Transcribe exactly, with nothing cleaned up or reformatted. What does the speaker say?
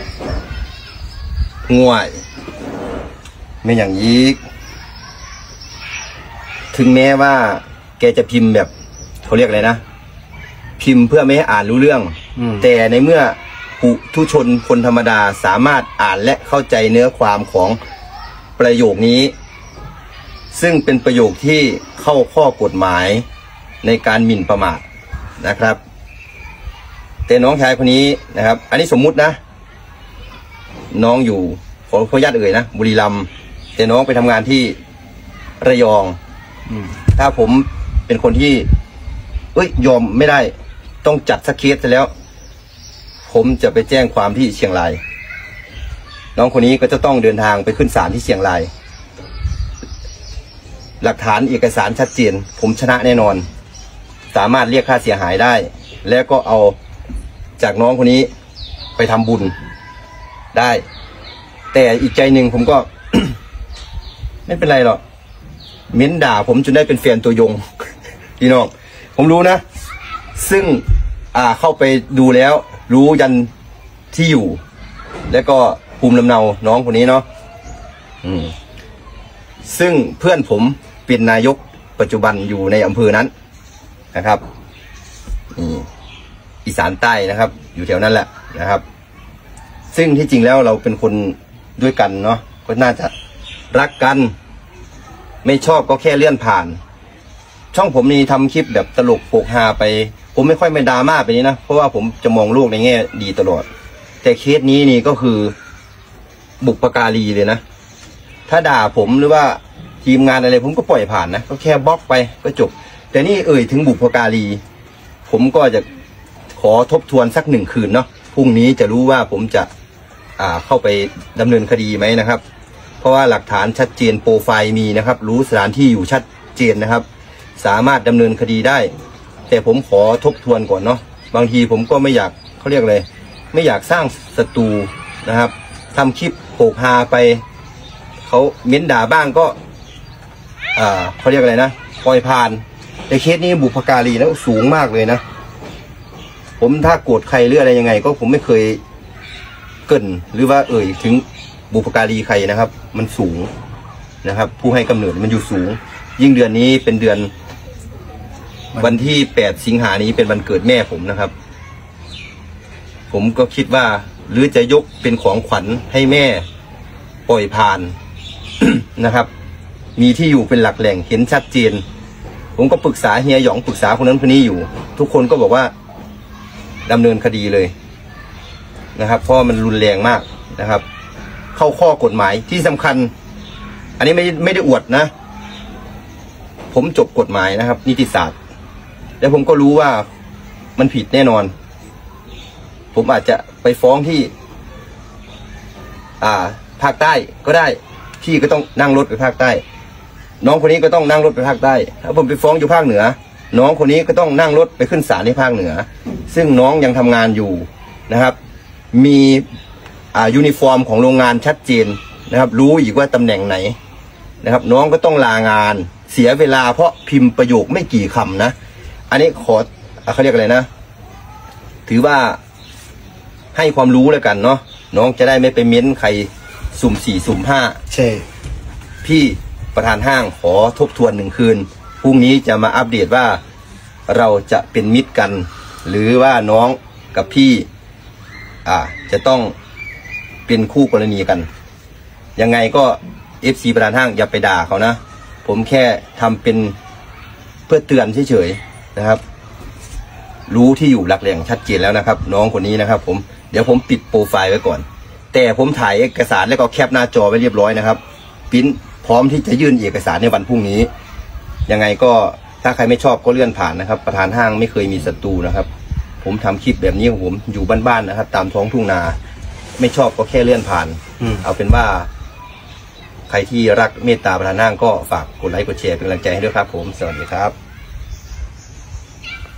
ง่วยไม่อย่างยีกถึงแม้ว่าแกจะพิมพ์แบบเขาเรียกอะไรนะพิมพ์เพื่อไม่ให้อ่านรู้เรื่องแต่ในเมื่อปุถุชนคนธรรมดาสามารถอ่านและเข้าใจเนื้อความของประโยคนี้ซึ่งเป็นประโยคที่เข้าข้อกฎหมายในการหมิ่นประมาทนะครับแต่น้องชายคนนี้นะครับอันนี้สมมุตินะน้องอยู่ขอขออนุญาตเอ่ยนะบุรีรัมย์แต่น้องไปทำงานที่ระยองถ้าผมเป็นคนที่เอ้ยยอมไม่ได้ต้องจัดสักเคสซะแล้วผมจะไปแจ้งความที่เชียงรายน้องคนนี้ก็จะต้องเดินทางไปขึ้นศาลที่เชียงรายหลักฐานเอกสารชัดเจนผมชนะแน่นอนสามารถเรียกค่าเสียหายได้แล้วก็เอาจากน้องคนนี้ไปทำบุญได้แต่อีกใจหนึ่งผมก็ ไม่เป็นไรหรอกเม้นด่าผมจนได้เป็นแฟนตัวยง พี่น้องผมรู้นะซึ่งอ่าเข้าไปดูแล้วรู้ยันที่อยู่แล้วก็ภูมิลำเนาน้องคนนี้เนาะอืมซึ่งเพื่อนผมเป็นนายกปัจจุบันอยู่ในอำเภอนั้นนะครับนี่อีสานใต้นะครับอยู่แถวนั้นแหละนะครับซึ่งที่จริงแล้วเราเป็นคนด้วยกันเนาะก็น่าจะรักกันไม่ชอบก็แค่เลื่อนผ่านช่องผมนี่ทำคลิปแบบตลกโปกฮาไปผมไม่ค่อยไม่ดราม่าไปนี้นะเพราะว่าผมจะมองโลกในแง่ดีตลอดแต่เคสนี้นี่ก็คือบุปการีเลยนะถ้าด่าผมหรือว่าทีมงานอะไรผมก็ปล่อยผ่านนะก็แค่บล็อกไปก็จบแต่นี่เอ่ยถึงบุปการีผมก็จะขอทบทวนสักหนึ่งคืนเนาะพรุ่งนี้จะรู้ว่าผมจะอ่าเข้าไปดำเนินคดีไหมนะครับเพราะว่าหลักฐานชัดเจนโปรไฟล์มีนะครับรู้สถานที่อยู่ชัดเจนนะครับสามารถดำเนินคดีได้แต่ผมขอทบทวนก่อนเนาะบางทีผมก็ไม่อยากเขาเรียกอะไรไม่อยากสร้างศัตรูนะครับทำคลิปโปกฮาไปเขาเม้นด่าบ้างก็อ่าเขาเรียกอะไรนะปล่อยผ่านแต่เคสนี้บุพการีแล้วสูงมากเลยนะผมถ้าโกรธใครหรืออะไรยังไงก็ผมไม่เคยเกินหรือว่าเอ่ยถึงบุพการีใครนะครับมันสูงนะครับผู้ให้กำเนิดมันอยู่สูงยิ่งเดือนนี้เป็นเดือนวันที่แปดสิงหานี้เป็นวันเกิดแม่ผมนะครับผมก็คิดว่าหรือจะยกเป็นของขวัญให้แม่ปล่อยผ่าน นะครับมีที่อยู่เป็นหลักแหล่งเห็นชัดเจนผมก็ปรึกษาเฮียหยองปรึกษาคนนั้นคนนี้อยู่ทุกคนก็บอกว่าดำเนินคดีเลยนะครับเพราะมันรุนแรงมากนะครับเข้าข้อกฎหมายที่สำคัญอันนี้ไม่ไม่ได้อวดนะผมจบกฎหมายนะครับนิติศาสตร์แล้วผมก็รู้ว่ามันผิดแน่นอนผมอาจจะไปฟ้องที่อ่าภาคใต้ก็ได้พี่ก็ต้องนั่งรถไปภาคใต้น้องคนนี้ก็ต้องนั่งรถไปภาคใต้ถ้าผมไปฟ้องอยู่ภาคเหนือน้องคนนี้ก็ต้องนั่งรถไปขึ้นศาลในภาคเหนือซึ่งน้องยังทำงานอยู่นะครับมีอ่ายูนิฟอร์มของโรงงานชัดเจนนะครับรู้อีกว่าตำแหน่งไหนนะครับน้องก็ต้องลางานเสียเวลาเพราะพิมพ์ประโยคไม่กี่คำนะอันนี้ขอเขาเรียกอะไรนะถือว่าให้ความรู้แล้วกันเนาะน้องจะได้ไม่ไปเม้นใครสุ่มสี่สุ่มห้าใช่พี่ประธานห้างขอทบทวนหนึ่งคืนพรุ่งนี้จะมาอัปเดตว่าเราจะเป็นมิตรกันหรือว่าน้องกับพี่อ่าจะต้องเป็นคู่กรณีกันยังไงก็ เอฟ ซี ประธานห้างอย่าไปด่าเขานะผมแค่ทำเป็นเพื่อเตือนเฉยๆนะครับรู้ที่อยู่หลักแหล่งชัดเจนแล้วนะครับน้องคนนี้นะครับผมเดี๋ยวผมปิดโปรไฟล์ไว้ก่อนแต่ผมถ่ายเอกสารแล้วก็แคปหน้าจอไว้เรียบร้อยนะครับพิมพ์พร้อมที่จะยื่นเอกสารในวันพรุ่งนี้ยังไงก็ถ้าใครไม่ชอบก็เลื่อนผ่านนะครับประธานห้างไม่เคยมีศัตรูนะครับผมทำคลิปแบบนี้ของผมอยู่บ้านๆนะครับตามท้องทุ่งนาไม่ชอบก็แค่เลื่อนผ่านเอาเป็นว่าใครที่รักเมตตาประธานห้างก็ฝากกดไลค์กดแชร์เป็นกำลังใจให้ด้วยครับผมสวัสดีครับ